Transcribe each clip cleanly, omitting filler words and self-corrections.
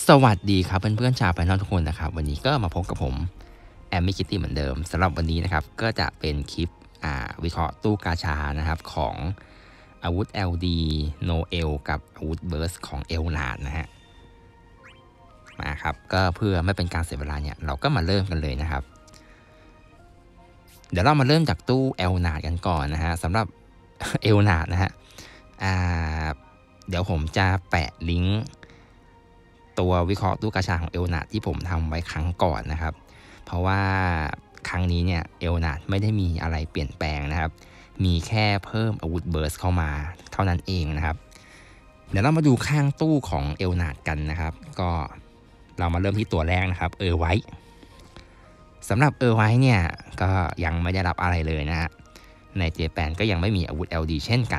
สวัสดีครับเพื่อนๆชาวไฟนอลทุกคนนะครับวันนี้ก็มาพบกับผมแอมมี่คิตตี้เหมือนเดิมสำหรับวันนี้นะครับก็จะเป็นคลิปวิเคราะห์ตู้กาชานะครับของอาวุธ LD Noel กับอาวุธเบิร์สของเอลนาดนะฮะมาครับก็เพื่อไม่เป็นการเสียเวลาเนี่ยเราก็มาเริ่มกันเลยนะครับเดี๋ยวเรามาเริ่มจากตู้เอลนาดกันก่อนนะฮะสำหรับเอลนาดนะฮะเดี๋ยวผมจะแปะลิงก์ตัววิเคราะห์ตู้กาชาของเอลนาดที่ผมทำไว้ครั้งก่อนนะครับเพราะว่าครั้งนี้เนี่ยเอลนาดไม่ได้มีอะไรเปลี่ยนแปลงนะครับมีแค่เพิ่มอาวุธเบิร์สเข้ามาเท่านั้นเองนะครับเดี๋ยวเรามาดูข้างตู้ของเอลนาดกันนะครับก็เรามาเริ่มที่ตัวแรกนะครับไว้สำหรับไว้เนี่ยก็ยังไม่ได้รับอะไรเลยนะฮะในเจแปนก็ยังไม่มีอาวุธ LD เช่นกัน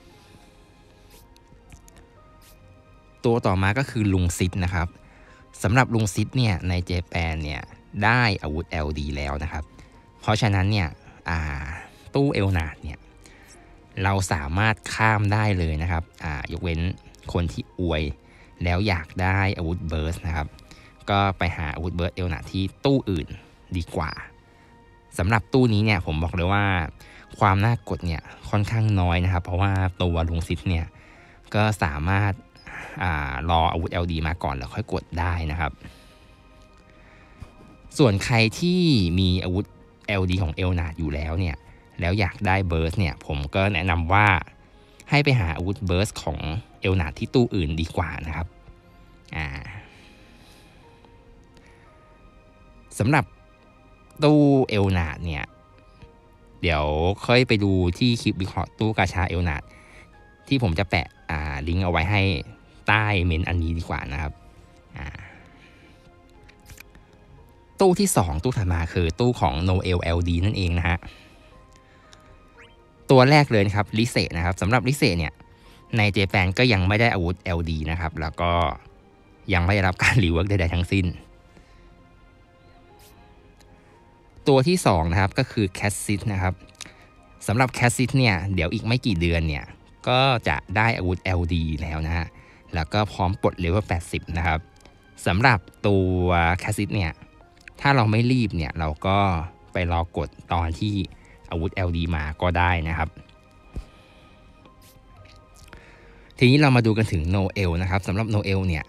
ตัวต่อมาก็คือลุงซิดนะครับสำหรับลุงซิดเนี่ยในเจแปนเนี่ยได้อาวุธ LD แล้วนะครับเพราะฉะนั้นเนี่ยตู้เอลนาดเนี่ยเราสามารถข้ามได้เลยนะครับยกเว้นคนที่อวยแล้วอยากได้อาวุธเบิร์สนะครับก็ไปหาอาวุธเบิร์สเอลนาดที่ตู้อื่นดีกว่าสำหรับตู้นี้เนี่ยผมบอกเลยว่าความน่ากดเนี่ยค่อนข้างน้อยนะครับเพราะว่าตัวลุงซิดเนี่ยก็สามารถรออาวุธ LD มาก่อนแล้วค่อยกดได้นะครับส่วนใครที่มีอาวุธ LD ของเอลนาดอยู่แล้วเนี่ยแล้วอยากได้เบิร์สเนี่ยผมก็แนะนำว่าให้ไปหาอาวุธเบิร์สของเอลนาดที่ตู้อื่นดีกว่านะครับสำหรับตู้เอลนาดเนี่ยเดี๋ยวค่อยไปดูที่คลิปวิเคราะห์ตู้กาชาเอลนาดที่ผมจะแปะลิงก์เอาไว้ให้ใต้เมนต์อันนี้ดีกว่านะครับตู้ที่2ตู้ถัดมาคือตู้ของ Noel LD นั่นเองนะฮะตัวแรกเลยนะครับลิเซนะครับสำหรับลิเซเนี่ยในเจแปนก็ยังไม่ได้อาวุธ LD นะครับแล้วก็ยังไม่ได้รับการรีเวิร์กใดๆทั้งสิ้นตัวที่2นะครับก็คือแคสซิสนะครับสำหรับแคสซิสเนี่ยเดี๋ยวอีกไม่กี่เดือนเนี่ยก็จะได้อาวุธ LD แล้วนะฮะแล้วก็พร้อมปลดเลเวล80นะครับสำหรับตัวแคสซิสเนี่ยถ้าเราไม่รีบเนี่ยเราก็ไปรอกดตอนที่อาวุธ LD มาก็ได้นะครับทีนี้เรามาดูกันถึงโนเอลนะครับสำหรับโนเอลเนี่ย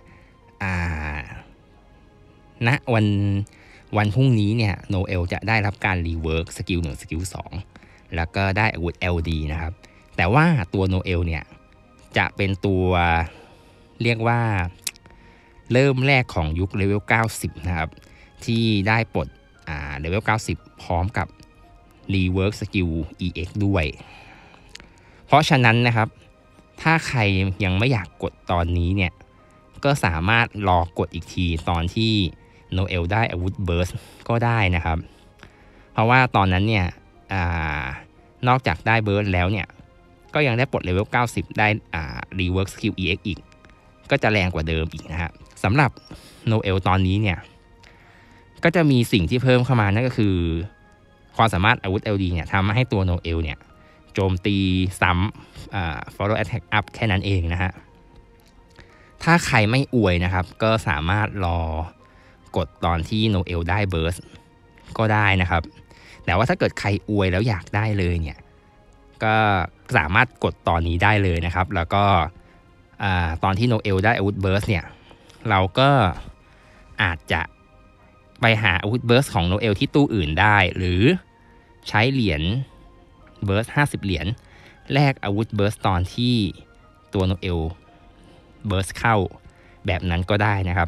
ณวันพรุ่งนี้เนี่ยโนเอลจะได้รับการรีเวิร์กสกิล1สกิล2แล้วก็ได้อาวุธ LD นะครับแต่ว่าตัวโนเอลเนี่ยจะเป็นตัวเรียกว่าเริ่มแรกของยุคเลเวล90นะครับที่ได้ปลดเลเวล90พร้อมกับรีเวิร์กสกิล EX ด้วยเพราะฉะนั้นนะครับถ้าใครยังไม่อยากกดตอนนี้เนี่ยก็สามารถรอกดอีกทีตอนที่โนเอลได้อาวุธเบิร์สก็ได้นะครับเพราะว่าตอนนั้นเนี่ยนอกจากได้เบิร์สแล้วเนี่ยก็ยังได้ปลดเลเวล90ได้รีเวิร์กสกิล EX อีกก็จะแรงกว่าเดิมอีกนะฮะสำหรับโนเอลตอนนี้เนี่ยก็จะมีสิ่งที่เพิ่มเข้ามานั่นก็คือความสามารถอาวุธ LD เนี่ยทำให้ตัวโนเอลเนี่ยโจมตีซ้ำfollow attack up แค่นั้นเองนะฮะถ้าใครไม่อวยนะครับก็สามารถรอกดตอนที่โนเอลได้เบิร์สก็ได้นะครับแต่ว่าถ้าเกิดใครอวยแล้วอยากได้เลยเนี่ยก็สามารถกดตอนนี้ได้เลยนะครับแล้วก็ตอนที่โนเอลได้อาวุธเบิร์สเนี่ยเราก็อาจจะไปหาอาวุธเบิร์สของโนเอลที่ตู้อื่นได้หรือใช้เหรียญเบิร์ส50เหรียญแลกอาวุธเบิร์สตอนที่ตัวโนเอลเบิร์สเข้าแบบนั้นก็ได้นะครับ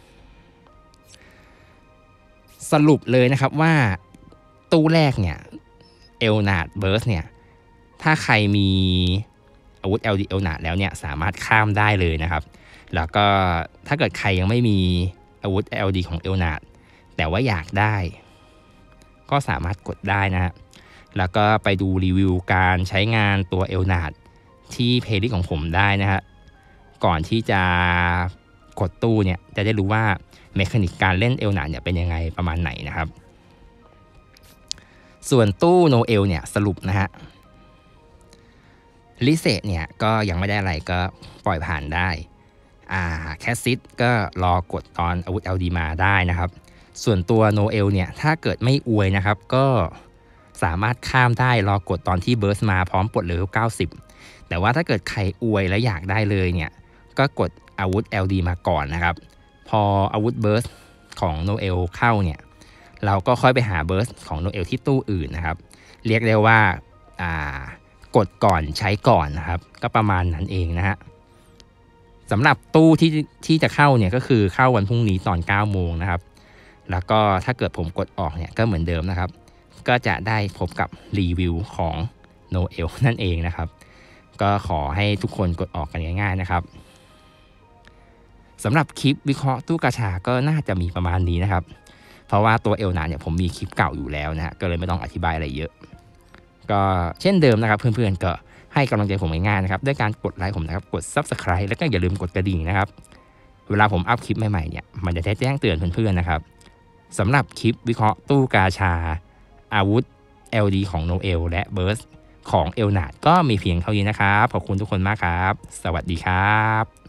สรุปเลยนะครับว่าตู้แรกเนี่ยเอลนาดเบิร์สเนี่ยถ้าใครมีอาวุธ LD เอลนาดแล้วเนี่ยสามารถข้ามได้เลยนะครับแล้วก็ถ้าเกิดใครยังไม่มีอาวุธ LD ของเอลนาดแต่ว่าอยากได้ก็สามารถกดได้นะฮะแล้วก็ไปดูรีวิวการใช้งานตัวเอลนาดที่เพลย์ลิสต์ของผมได้นะฮะก่อนที่จะกดตู้เนี่ยจะได้รู้ว่าเมคานิกการเล่นเอลนาดเนี่ยเป็นยังไงประมาณไหนนะครับส่วนตู้โนเอลเนี่ยสรุปนะฮะลิเซเนี่ยก็ยังไม่ได้อะไรก็ปล่อยผ่านได้แคสซิดก็รอกดตอนอาวุธ LD มาได้นะครับส่วนตัวโนเอลเนี่ยถ้าเกิดไม่อวยนะครับก็สามารถข้ามได้รอกดตอนที่เบิร์สมาพร้อมปลดเลเวล90แต่ว่าถ้าเกิดใครอวยและอยากได้เลยเนี่ยก็กดอาวุธ LD มาก่อนนะครับพออาวุธเบิร์สของโนเอลเข้าเนี่ยเราก็ค่อยไปหาเบิร์สของโนเอลที่ตู้อื่นนะครับเรียกได้ว่ากดก่อนใช้ก่อนนะครับก็ประมาณนั้นเองนะฮะสำหรับตู้ที่จะเข้าเนี่ยก็คือเข้าวันพรุ่งนี้ตอน9 โมงนะครับแล้วก็ถ้าเกิดผมกดออกเนี่ยก็เหมือนเดิมนะครับก็จะได้พบกับรีวิวของโนเอลนั่นเองนะครับก็ขอให้ทุกคนกดออกกันง่ายๆนะครับสำหรับคลิปวิเคราะห์ตู้กาชาก็น่าจะมีประมาณนี้นะครับเพราะว่าตัวเอลนาเนี่ยผมมีคลิปเก่าอยู่แล้วนะฮะก็เลยไม่ต้องอธิบายอะไรเยอะก็เช่นเดิมนะครับเพื่อนๆก็ให้กำลังใจผมง่ายๆนะครับด้วยการกดไลค์ผมนะครับกด Subscribe แล้วก็อย่าลืมกดกระดิ่งนะครับเวลาผมอัพคลิปใหม่ๆเนี่ยมันจะได้แจ้งเตือนเพื่อนๆนะครับสำหรับคลิปวิเคราะห์ตู้กาชาอาวุธ LD ของโนเอลและเบิร์สของเอลนาดก็มีเพียงเท่านี้นะครับขอบคุณทุกคนมากครับสวัสดีครับ